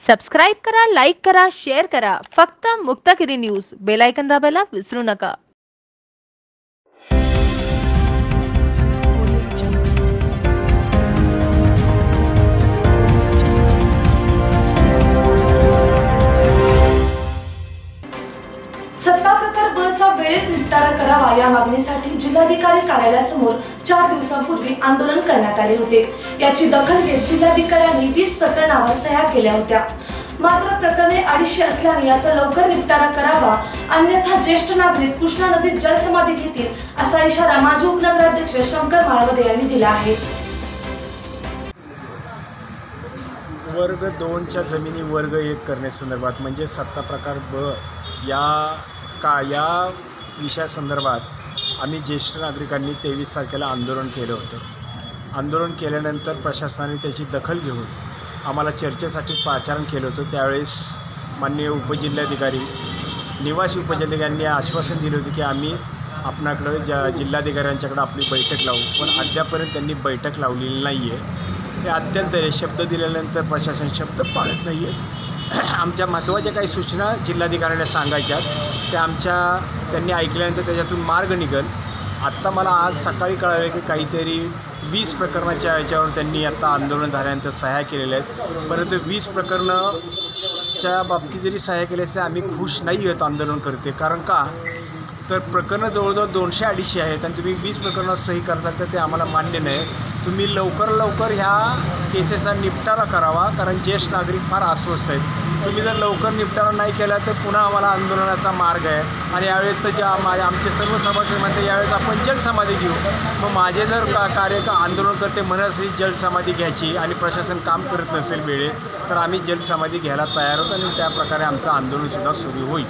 Subscribe करा, like करा, share करा. फक्त मुक्तागिरी न्यूज. बेल आयकॉन दाबायला विसरू नका. सत्ता प्रकार बचा वेळेत निपटारा करावा या मागणीसाठी जिल्हाधिकारी कार्यालयासमोर 4 दिवसांपूर्वी आंदोलन करण्यात आले होते. याची दखल घेत जिल्हाधिकाऱ्यांनी 20 प्रकरणावर सह्या केल्या होत्या. मात्र प्रकरणे 250 असल्याने याचा लवकर निपटारा करावा, अन्यथा ज्येष्ठ नागरिक कृष्णा नदीत जलसमाधी घेतील असा इशारा माजी उपनगराध्यक्ष शंकर माळवदे यांनी दिला आहे. वर्ग 2च्या जमिनी वर्ग 1 करण्यासंदर्भात म्हणजे सत्ता प्रकार ब या विषयासंदर्भात आम्ही ज्येष्ठ नागरिकांनी 23 तारखेला आंदोलन केलं होतं. आंदोलन केल्यानंतर प्रशासनाने त्याची दखल घेऊन आम्हाला चर्चेसाठी पाचारण केलं होतं. त्यावेळेस माननीय उपजिल्हाधिकारी निवासी उपजिल्हाधिकाऱ्यांनी आश्वासन दिले होते की आम्ही आपणाकडं जिल्हाधिकाऱ्यांच्याकडं आपली बैठक लावू, पण अद्यापर्यंत त्यांनी बैठक लावलेली नाही आहे. हे अत्यंत शब्द दिल्यानंतर प्रशासन शब्द पाळत नाही आहे. आमच्या महत्त्वाच्या काही सूचना जिल्हाधिकाऱ्यांना सांगायच्यात त्या त्यांनी ऐकल्यानंतर त्याच्यातून मार्ग निघेल. आत्ता मला आज सकाळी कळालं की काहीतरी 20 प्रकरणाच्या याच्यावर त्यांनी आत्ता आंदोलन झाल्यानंतर सह्या केलेल्या आहेत. परंतु 20 प्रकरणाच्या बाबतीत जरी सह्या केल्या असल्या आम्ही खुश नाही आहोत आंदोलन करते. कारण का तर प्रकरणं जवळजवळ 200-250 आहेत आणि तुम्ही 20 प्रकरणात सही करता तर ते आम्हाला मान्य नाही. तुम्ही लवकर ह्या केसेसचा निपटारा करावा, कारण ज्येष्ठ नागरिक फार अस्वस्थ आहेत. तुम्ही जर लवकर निपटारा नाही केला तर पुन्हा आम्हाला आंदोलनाचा मार्ग आहे. आणि यावेळेसचं जे आमचे सर्व सभासद म्हणते यावेळेस आपण जलसमाधी घेऊ. मग माझे जर आंदोलन करते म्हणत असेल जलसमाधी घ्यायची आणि प्रशासन काम करत नसेल वेळेत तर आम्ही जलसमाधी घ्यायला तयार आहोत आणि त्याप्रकारे आमचं आंदोलनसुद्धा सुरू होईल.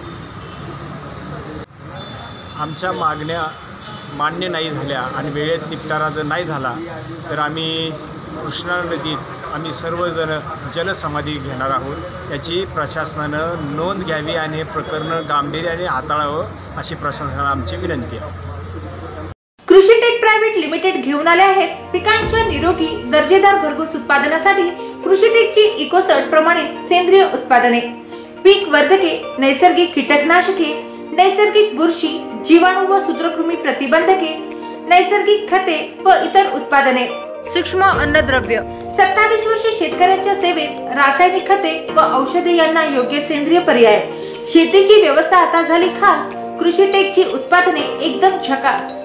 आमच्या मागण्या मान्य नाही झाल्या आणि वेळेत निपटारा जर नाही झाला तर आम्ही कृष्णा नदीत आम्ही सर्वजण जलसमाधी घेणार आहोत. याची प्रशासनानं नोंद घ्यावी आणि हे प्रकरण गांभीर्याने हाताळावं अशी प्रशासनाला आमची विनंती आहे. कृषी टेक प्रायव्हेट लिमिटेड घेऊन आले आहेत पिकांच्या निरोगी दर्जेदार भरघोस उत्पादनासाठी कृषी टेकची इकोसर्ट प्रमाणित सेंद्रिय उत्पादने, पीक वर्धके, नैसर्गिक कीटकनाशके, नैसर्गिक बुरशी, जीवाणू व सूत्रकृमी प्रतिबंधके, नैसर्गिक खते व इतर उत्पादने, सूक्ष्म अन्नद्रव्य. 27 वर्ष शेतकऱ्यांच्या सेवेत रासायनिक खते व औषधे यांना योग्य सेंद्रिय पर्याय. शेतीची व्यवस्था आता झाली खास. कृषी टेकची उत्पादने एकदम झकास.